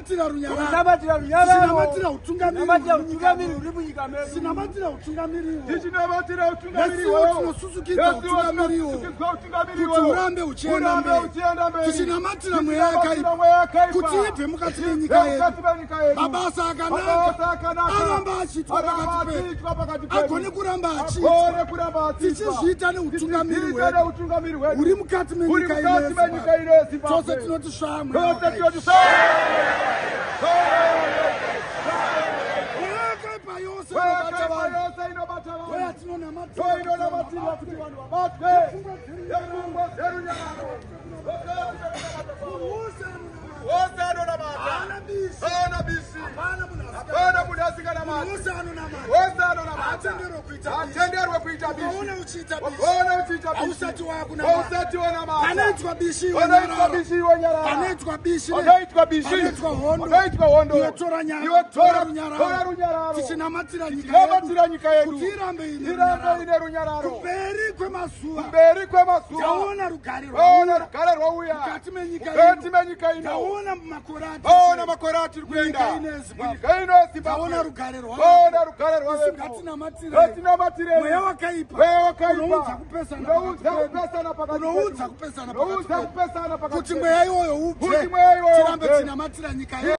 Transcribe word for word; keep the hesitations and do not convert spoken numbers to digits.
Sinamatira runyararo. Sinamatira runyararo. Sinamatira utungamiri. Sinamatira utungamiri uri munyika medu. Sinamatira utungamiri. Sinamatira utungamiri. Tunosuzukira utungamiri. Kuti urambe uchienda mberi. Sinamatira mweya yakaipa. Kuti ibve mukati menyika yedu. Mabasa akanaka. Aramba achitwa pakati pedu. Agone kuramba achitwa. Tichizviita neutungamiri hwedu. Uri mukati menyika ine. Chose tinoti shamwe. Tichinamatira nyika yedu kuti irambe ine runyararo kumberi kwemazuva taona rugare rwauya mukati menyika ino taona makore atiri kuenda nyika ino taona rugare rwayo ngatinamatire mweya wakaipa unoudza kupesana pakati kuti mweya iwoyo ubve tirambe tinamatira nyika yedu.